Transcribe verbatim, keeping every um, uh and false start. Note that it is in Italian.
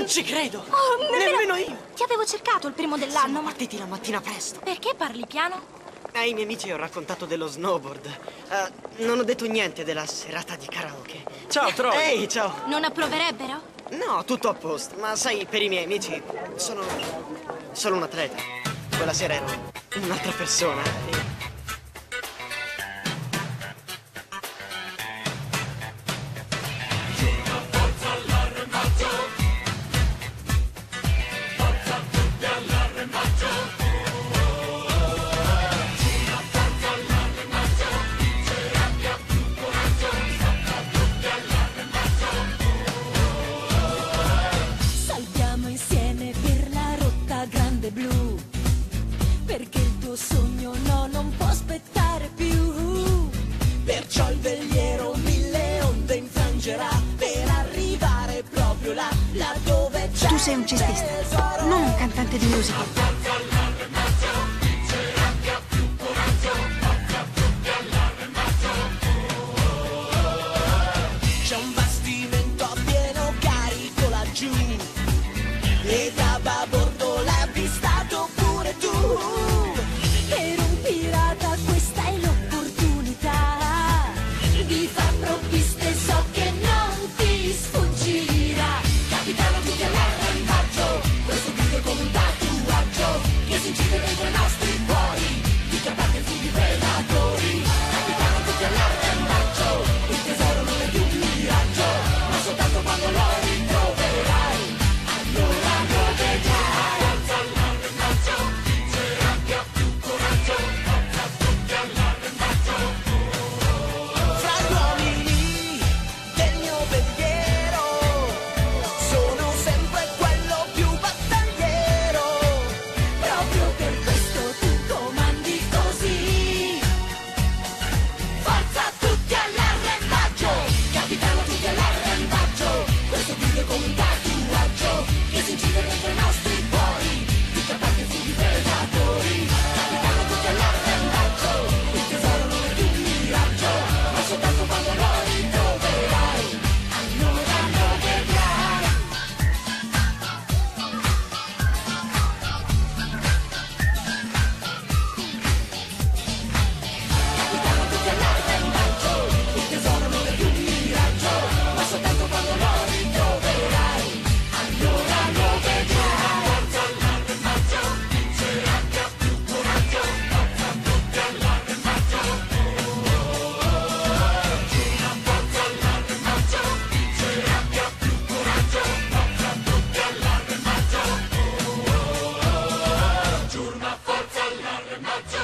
Non ci credo! Oh, nemmeno... Nemmeno io! Ti avevo cercato il primo dell'anno, Siamo ma... partiti la mattina presto. Perché parli piano? Ai miei amici ho raccontato dello snowboard. Uh, non ho detto niente della serata di karaoke. Ciao, Troy! Ehi, ciao! Non approverebbero? No, tutto a posto. Ma sai, per i miei amici sono solo un atleta. Quella sera ero un'altra persona. E... blu, perché il tuo sogno no, non può aspettare più. Perciò il veliero mille onde infrangerà per arrivare proprio là, là dove c'è. Tu sei un cestista, non un cantante di musica. C'è un bastimento a pieno carico laggiù e da babordo l'hai avvistato pure tu. Per un pirata questa è l'opportunità di far provviste, so che non ti sfuggirà. Capitano tutti all'arrembaggio, questo video con un tatuaggio che si incide dentro i nostri cuori, di campate funghi predatori. Capitano tutti all'arrembaggio, il tesoro non è più un miraggio, ma soltanto quando lo ritroverai, allora lo vedrai. Forza all'arrembaggio, vincerà chi ha più coraggio. Forza tutti all'arrembaggio. Fra gli uomini del mio veliero sono sempre quello più battagliero. Proprio per questo tu comandi così. Forza tutti all'arrembaggio, capitano tutti all'arrembaggio. Questo video è come un tatuaggio che si incide dentro i nostri cuori, di campate funghi predatori. Capitano tutti all'arrembaggio, il tesoro non è più un miraggio, ma soltanto quando lo ritroverai, allora lo vedrai. Capitano tutti all'arrembaggio, il tesoro non è più un miraggio, ma soltanto quando lo ritroverai, allora lo vedrai. Forza all'arrembaggio, vincerà chi ha più coraggio. Forza tutti all'arrembaggio. Forza all'arrembaggio, vincerà chi ha più coraggio. Forza tutti all'arrembaggio. Giurma, forza all'arrembaggio.